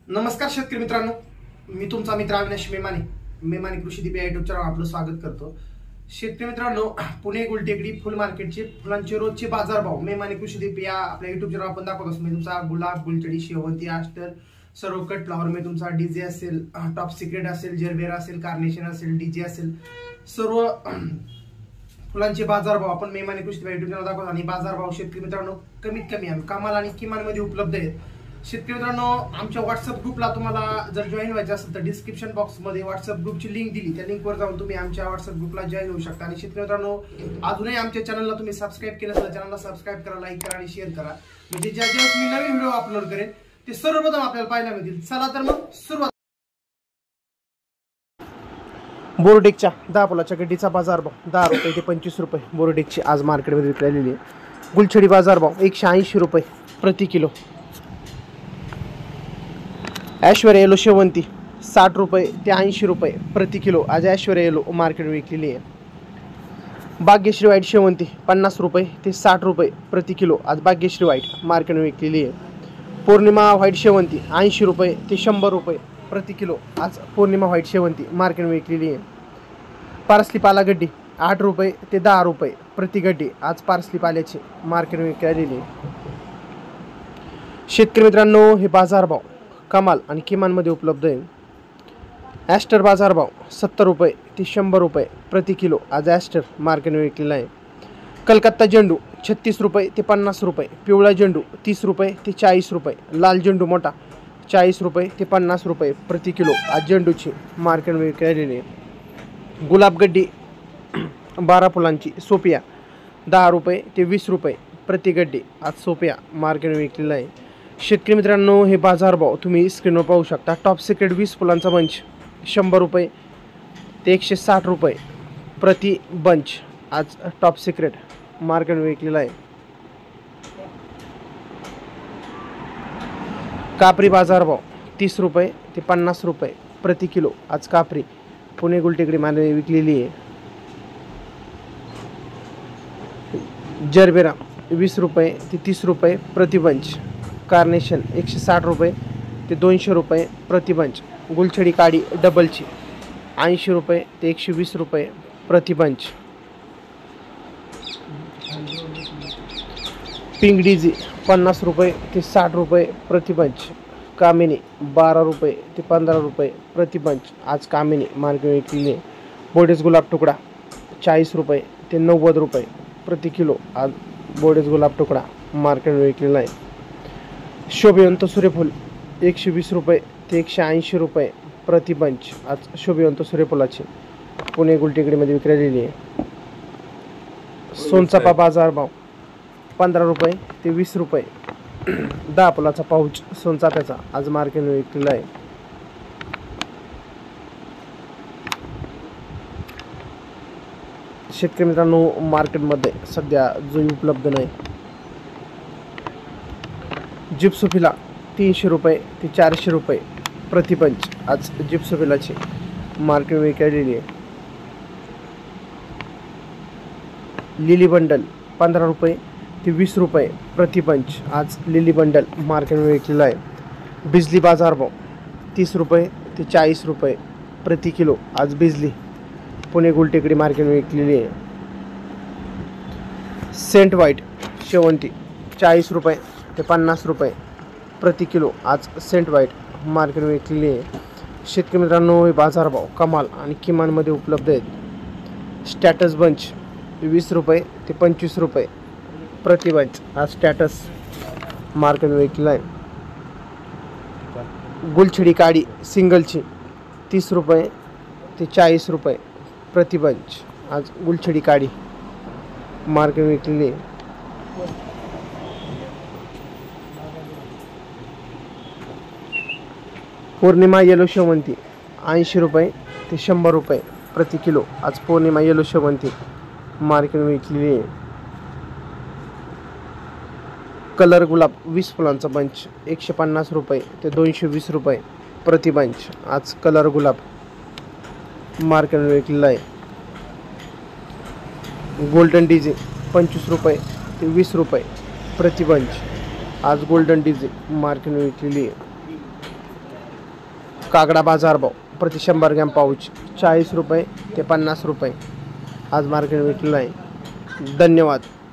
नमस्कार शेतकरी मित्रांनो, मी तुमचा मित्र अविनाश मेमाने कृषी दीप या युट्यूब चॅनलवर आपलं स्वागत करतो। शेतकरी मित्रांनो, पुणे गुलटेकडी फुल मार्केटचे फुलांचे रोजचे बाजारभाव मेमाने कृषी दीप या आपल्या युट्यूब चॅनलवर आपण दाखवत असतो। तुमचा गुलाब, गुलचडी, शेवंती, आस्टर, सर्व कट फ्लावर मध्ये तुमचा डीजे असेल, टॉप सिक्रेट असेल, जरबेरा असेल, कार्नेशन असेल, डीजे असेल, सर्व फुलांचे बाजारभाव आपण मेमाने कृषी दीप या युट्यूब चॅनलवर दाखवतो। आणि बाजारभाव शेतकरी मित्रांनो कमीत कमी कमाल आणि किमान मध्ये उपलब्ध आहेत। शेतकरी मित्रांनो, आमच्या व्हॉट्सअप ग्रुपला तुम्हाला जर जॉईन व्हायचं असेल तर डिस्क्रिप्शन बॉक्समध्ये व्हॉट्सअप ग्रुपची लिंक दिली, त्या लिंकवर जाऊन तुम्ही आमच्या व्हॉट्सअप ग्रुपला जॉईन होऊ शकता। आणि शेतकरी मित्रांनो, अजूनही आमच्या चॅनलला तुम्ही सबस्क्राईब केलं तर चॅनलला सबस्क्राईब करा, लाईक करा आणि शेअर करा, म्हणजे ज्या ज्या मी नवीन व्हिडिओ अपलोड करेन ते सर्वप्रथम आपल्याला पाहायला मिळतील। चला तर मग सुरुवात। बोरोडेकच्या 10 पोलाच्या गड्डीचा बाजारभाव 10 रुपये ते 25 रुपये बोरोडेकची आज मार्केटमध्ये विकलेली आहे। गुलछडी बाजारभाव 180 रुपये प्रति किलो। ऐश्वर्या येलो शेवंती 60 रुपये ते 80 रुपये प्रति किलो आज ऐश्वर्या येलो मार्केट विकलेली आहे। भाग्यश्री व्हाईट शेवंती 50 रुपये ते 60 रुपये प्रति किलो आज भाग्यश्री व्हाईट मार्केट विकलेली आहे। पौर्णिमा व्हाईट शेवंती 80 रुपये ते 100 रुपये प्रति किलो आज पौर्णिमा व्हाईट शेवंती मार्केट विकलेली आहे। पारसली पाला गड्डी 8 रुपये ते 10 रुपये प्रति गड्डी आज पारसली पाल्याची मार्केट विकलेली आहे। शेतकरी मित्रांनो, हे बाजारभाव कमाल आणि किमान मध्ये उपलब्ध आहे। ॲस्टर बाजारभाव 70 रुपये ते 100 रुपये प्रति किलो आज ॲस्टर मार्केट विकलेला आहे। कलकत्ता झेंडू 36 रुपये ते 50 रुपये, पिवळा झेंडू 30 रुपये ते 40 रुपये, लाल झेंडू मोठा 40 रुपये ते 50 रुपये प्रति किलो आज झेंडूची मार्केट विकलेली आहे। गुलाब गड्डी 12 फुलांची सोपिया 10 रुपये ते 20 रुपये प्रति गड्डी आज सोपिया मार्केट विकलेला आहे। शेतकरी मित्रांनो, हे बाजारभाव तुम्ही स्क्रीनवर पाहू शकता। टॉप सिक्रेट 20 फुलांचा बंच 100 रुपये ते 160 रुपये प्रति बंच आज टॉप सिक्रेट मार्केट विकलेला आहे। कापरी बाजारभाव 30 रुपये ते 50 रुपये प्रति किलो आज कापरी पुणे गुलटेकडी मार्केट विकलेली आहे। जरबेरा 20 रुपये ते 30 रुपये प्रति बंच, कार्नेशन 160 रुपये ते 200 रुपये प्रति बंच, गुलछडी काडी डबलची 80 रुपये ते 120 रुपये प्रति बंच, पिंक डीजी 50 रुपये ते 60 रुपये प्रति बंच, कामिनी 12 रुपये ते 15 रुपये प्रति बंच आज कामिनी मार्केट विकलेली आहे। बोडेस गुलाब टुकडा 40 रुपये ते 90 रुपये प्रति किलो आज बोडेस गुलाब टुकडा मार्केट विकलेला आहे। शोभिवंत सूर्यफूल 120 रुपये ते 180 रुपये प्रति बंच आज शोभिवंत सूर्यफुलाची पुणे गुलटेकडीमध्ये विकलेली आहे। सोनचाफा बाजारभाव 15 रुपये ते 20 रुपये 10 फुलाचा पाऊच सोनचाफ्याचा आज मार्केटमध्ये विकलेला आहे। शेतकरी मित्रांनो, मार्केटमध्ये सध्या जो उपलब्ध नाही। जिप्सोफिला 300 रुपये ते 400 रुपये प्रति बंच आज जिप्सोफिलाची मार्केट विकलेली आहे। लिली बंडल 15 रुपये ते 20 रुपये प्रति बंच आज लिली बंडल मार्केट विकलेला आहे। बिजली बाजारभाव 30 रुपये ते 40 रुपये प्रति किलो आज बिजली पुणे गुलटेकडी मार्केट विकलेली आहे। सेंट व्हाईट शेवंती 40 रुपये ते 50 रुपये प्रति किलो आज सेंट व्हाईट मार्केट विकलेली आहे। शेतकरी मित्रांनो, हे बाजारभाव कमाल आणि किमानमध्ये उपलब्ध आहेत। स्टॅटस बंच 20 रुपये ते 25 रुपये प्रति बंच आज स्टॅटस मार्केट विकलेला आहे। गुलछडी काडी सिंगलची 30 रुपये ते 40 रुपये प्रति बंच आज गुलछडी काडी मार्केट विकलेली आहे। पौर्णिमा येलो शेवंती 80 रुपये ते 100 रुपये प्रति किलो आज पौर्णिमा येलो शेवंती मार्केट विकलेली आहे। कलर गुलाब 20 फुलांचा बंच 150 रुपये ते 220 रुपये प्रति बंच आज कलर गुलाब मार्केट विकलेला आहे। गोल्डन डीजे 25 रुपये ते 20 रुपये प्रति बंच आज गोल्डन डीजे मार्केट विकलेली आहे। काकडा बाजारभाव प्रति 100 ग्रॅम पाऊच 40 रुपये ते 50 रुपये आज मार्केट भेटलेलं आहे. धन्यवाद.